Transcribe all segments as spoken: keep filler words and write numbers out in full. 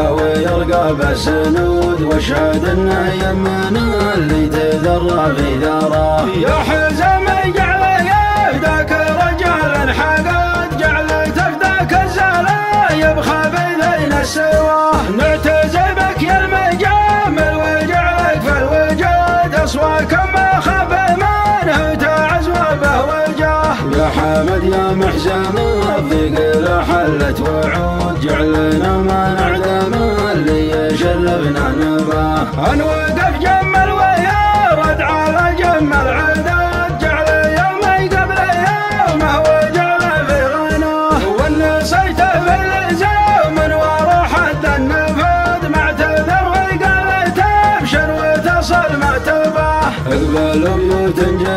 داوي القاب السنود واشهد انه يمنا اللي تذرى في ذراه. يا حزام جعل يفداك رجال حقد جعل تفداك الزلا يبخى بين السواه. نعتزبك يا المجامل وجعلك في الوجود اصواك ما خاب منه تعز وبه وجاه. يا حمد يا محزم الضيق حلت وعود جعلنا ما نعدم اللي يشرفنا نباه. انوقف جمل ويرد على جمل عداد جعل يومي قبل يومه وجعل في غناه. ونسيته في اللزام ورا حد النفذ ما اعتذر وقال تبشر وتصل ما تباه. اقبل بيوت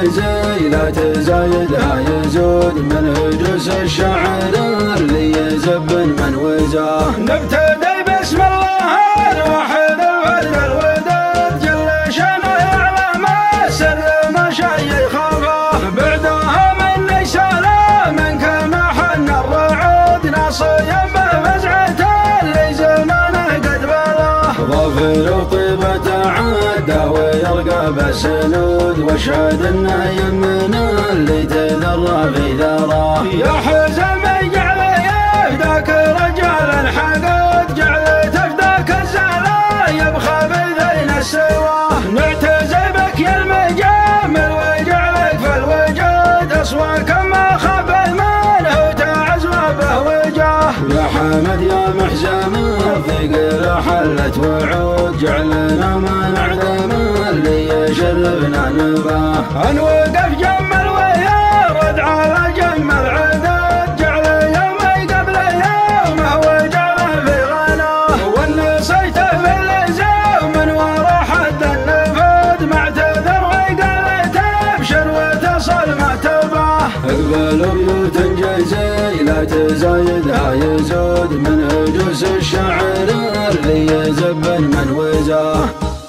جزي لا تزايدها يزود من هجوس الشعر اللي يزبن من وزاه. نبتدي بسم الله الواحد الفرد الودود جل شانه يعلم السر ما شي يخافه. بعدها مني سلام كما حن الرعود ناصيا بفزعته اللي زمانه قد بلاه. ظافر وطيبة عاد ويرقب السنود واشهد انه يمنا اللي تذرى في ذراه. يا حزام جعل يفداك رجال حقد جعل تفداك الزلا يبخى بين السواه. نعتزبك يا المجامل وجعلك في الوجود اصواك ما خاب منه تعز وبه وجاه. يا حمد يا محزم الضيق حلت وعود جعلنا ما نعدم اللي يشرفنا نباه. انوقف جمل ويرد على جمل عداد جعل يومي قبل يومه وجعل في غناه. ونسيته في اللزام ورا حد النفذ ما اعتذر وقال تبشر وتصل ما تباه. اقبل بيوت جزي لا تزايدها يزود من هجوس الشعر اللي يزبن من وزاه.